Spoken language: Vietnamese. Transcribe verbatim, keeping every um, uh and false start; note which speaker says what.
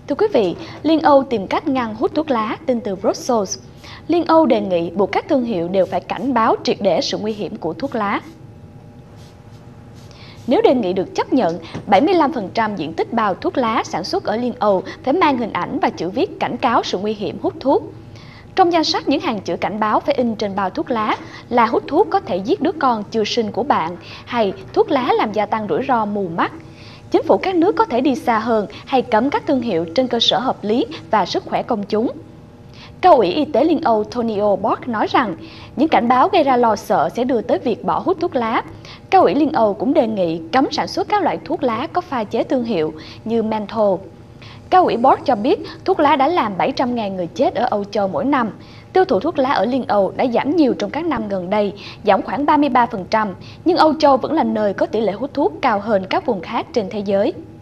Speaker 1: Thưa quý vị, Liên Âu tìm cách ngăn hút thuốc lá, tin từ Brussels. Liên Âu đề nghị buộc các thương hiệu đều phải cảnh báo triệt để sự nguy hiểm của thuốc lá. Nếu đề nghị được chấp nhận, bảy mươi lăm phần trăm diện tích bao thuốc lá sản xuất ở Liên Âu phải mang hình ảnh và chữ viết cảnh cáo sự nguy hiểm hút thuốc. Trong danh sách những hàng chữ cảnh báo phải in trên bao thuốc lá là hút thuốc có thể giết đứa con chưa sinh của bạn, hay thuốc lá làm gia tăng rủi ro mù mắt. Chính phủ các nước có thể đi xa hơn hay cấm các thương hiệu trên cơ sở hợp lý và sức khỏe công chúng. Cao ủy Y tế Liên Âu Tonio Borg nói rằng những cảnh báo gây ra lo sợ sẽ đưa tới việc bỏ hút thuốc lá. Cao ủy Liên Âu cũng đề nghị cấm sản xuất các loại thuốc lá có pha chế thương hiệu như menthol. Cao ủy Borg cho biết thuốc lá đã làm bảy trăm nghìn người chết ở Âu Châu mỗi năm. Tiêu thụ thuốc lá ở Liên Âu đã giảm nhiều trong các năm gần đây, giảm khoảng ba mươi ba phần trăm, nhưng Âu Châu vẫn là nơi có tỷ lệ hút thuốc cao hơn các vùng khác trên thế giới.